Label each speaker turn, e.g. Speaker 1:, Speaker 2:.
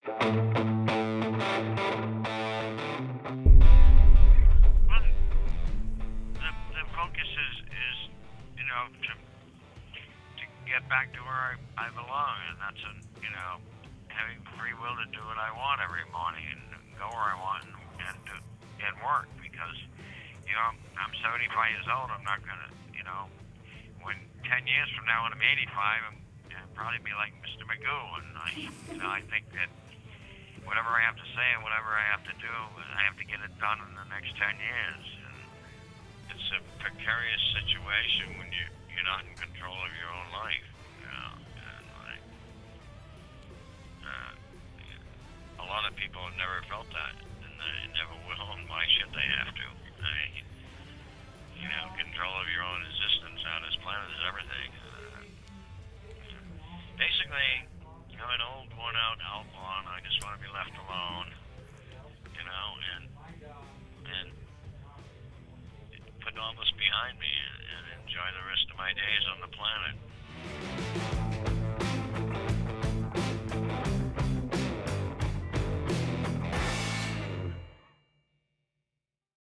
Speaker 1: Well, the focus is to get back to where I belong, and that's having free will to do what I want every morning and go where I want and work because I'm 75 years old. I'm not gonna when 10 years from now when I'm 85, I'll probably be like Mr. Magoo, and I think that whatever I have to say and whatever I have to do, I have to get it done in the next 10 years. And it's a precarious situation when you're not in control of your own life. And a lot of people have never felt that, and they never will. And why should they have to? Control of your own existence on this planet is everything. Basically, I'm an old, worn-out outlaw, and I just want to be left alone, and put all this behind me and enjoy the rest of my days on the planet.